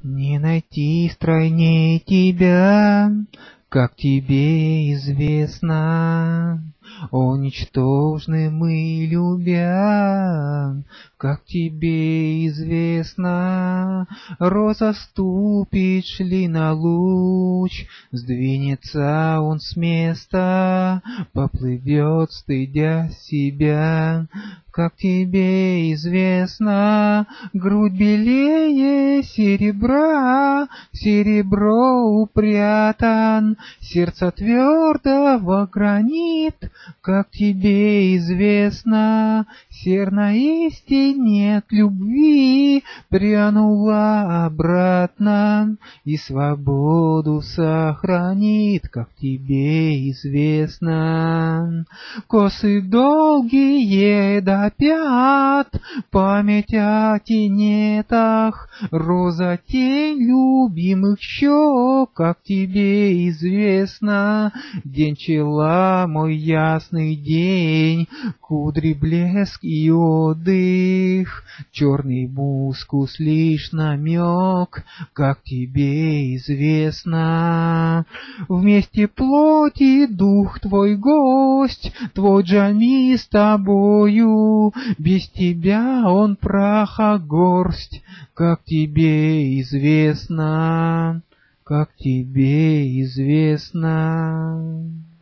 Не найти стройней тебя, как тебе известно. О, ничтожны мы, любя, как тебе известно. Роза ступит шли на луч, сдвинется он с места, поплывет, стыдя себя. Как тебе известно, грудь белее серебра, в серебро упрятан, сердце твердого гранит. Как тебе известно, серна истине от любви прянула обратно и свободу сохранит. Как тебе известно, косы долгие до пят, память о тенетах, роза тень любимых щек. Как тебе известно, день чела мой ясный день, кудри блеск и отдых, черный мускус лишь намек. Как тебе известно, вместе плоть и дух твой гость, твой Джами с тобою, без тебя он праха горсть. Как тебе известно, как тебе известно.